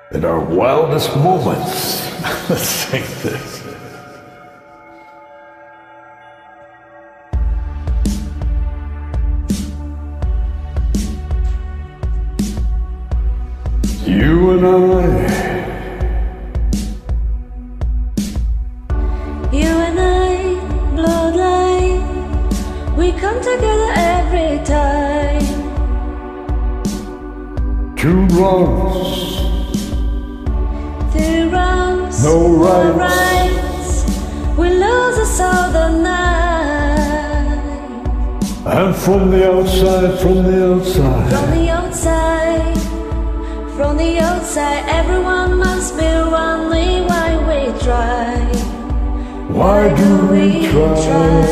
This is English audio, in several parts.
In our wildest moments. Let's sing this. You and I, bloodline, we come together every time. two wrongs, Three wrongs, no rights. rights. We lose us all the night. And from the outside, From the outside, everyone must be wondering why we try. why do we try?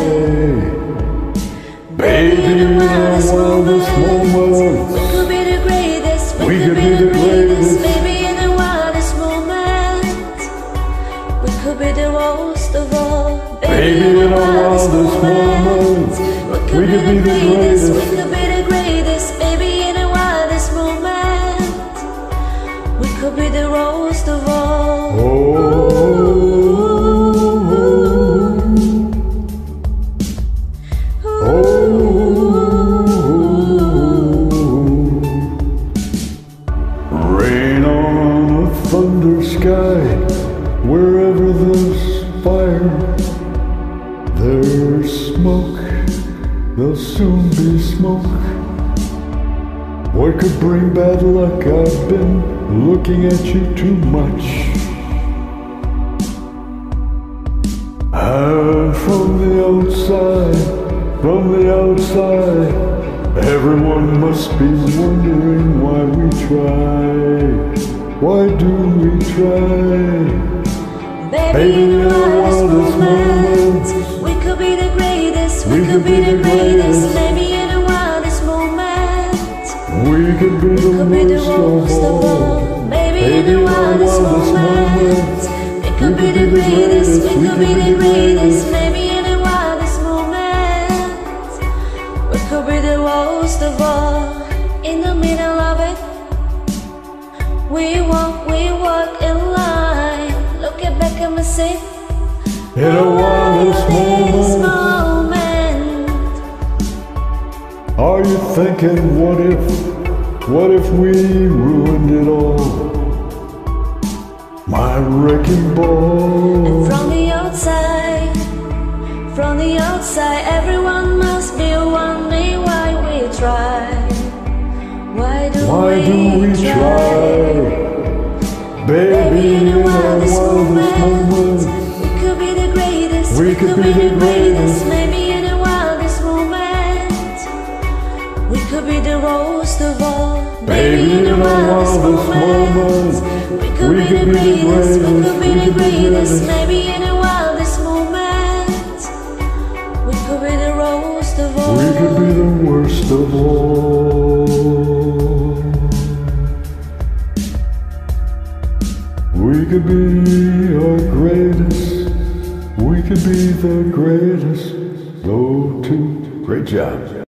Baby, in our wildest moments, we could be the greatest, we could be the greatest. baby, in the wildest moment. We could be the most of all, baby, in our wildest moments, we could be the greatest, we could be the greatest, baby, in the wildest moment. We could be the most of all. Rain on a thunder sky, wherever there's fire, there's smoke, there'll soon be smoke. What could bring bad luck? I've been looking at you too much. And from the outside, everyone must be wondering why we try. Why do we try? Baby, in the wildest moments, we could be the greatest, we could be the greatest, baby, in the wildest moment. We could be the most of all, baby, in the wildest moment. We could be the greatest, we could be the greatest, baby, in the wildest moment. We could be the most of all, in the middle of it. We walk in line. Looking back at me, say, in a wildest moment. Are you thinking, what if we ruined it all? My wrecking ball. And from the outside, everyone must be wondering why we try. Why do we try? Baby, in our wildest moments, we could be the greatest, we could be the greatest. maybe in the wildest moment. We could be the most of all, baby, in our wildest moments. We could be the greatest, we could be the greatest, maybe in the wildest moment. We could be the worst of all. We could be the worst of all. We could be our greatest. We could be the greatest. Go to. Great job.